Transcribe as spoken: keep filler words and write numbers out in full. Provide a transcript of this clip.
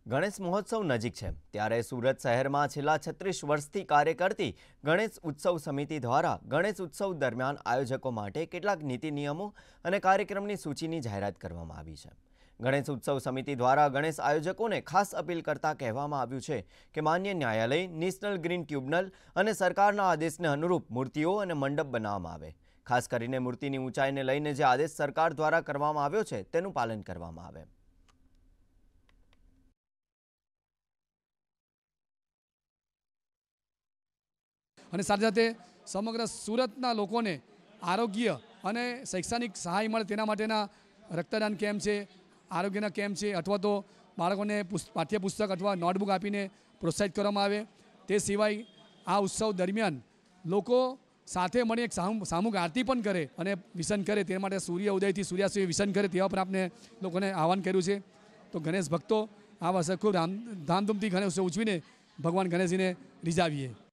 ગણેશ મહોત્સવ નજીક છે ત્યારે સુરત શહેરમાં છેલ્લા છત્રીસ વર્ષથી કાર્ય કરતી ગણેશ ઉત્સવ સમિતિ દ્વારા ગણેશ ઉત્સવ દરમિયાન આયોજકો માટે કેટલાક નીતિ નિયમો અને કાર્યક્રમની સૂચિની જાહેરાત કરવામાં આવી છે। ગણેશ ઉત્સવ સમિતિ દ્વારા ગણેશ આયોજકોને ખાસ અપીલ કરતા કહેવામાં આવ્યું છે કે માન્ય ન્યાયાલય, નેશનલ ગ્રીન ટ્રિબ્યુનલ અને સરકારના આદેશને અનુરૂપ મૂર્તિઓ અને મંડપ બનાવવામાં આવે। ખાસ કરીને મૂર્તિની ઊંચાઈને લઈને જે આદેશ સરકાર દ્વારા કરવામાં આવ્યો છે તેનું પાલન કરવામાં આવે। અને સાથે સાથે સમગ્ર સુરતના લોકોને આરોગ્ય અને શૈક્ષણિક સહાય મળે તેના માટેના રક્તદાન કેમ્પ છે, આરોગ્યના કેમ્પ છે, અથવા તો બાળકોને પાઠ્યપુસ્તક અથવા નોટબુક આપીને પ્રોત્સાહિત કરવામાં આવે। તે સિવાય આ ઉત્સવ દરમિયાન લોકો સાથે મળી એક સામૂહિક આરતી પણ કરે અને વિસન કરે, તે માટે સૂર્ય ઉદયથી સૂર્યાસ્ત સુધી વિસન કરે તેવા પણ આપણે લોકોને આહવાન કર્યું છે। તો ગણેશ ભક્તો આ વર્ષે ખૂબ ધામધૂમથી ગણેશ ઉત્સવ ઉજવીને ભગવાન ગણેશજીને રીઝાવીએ।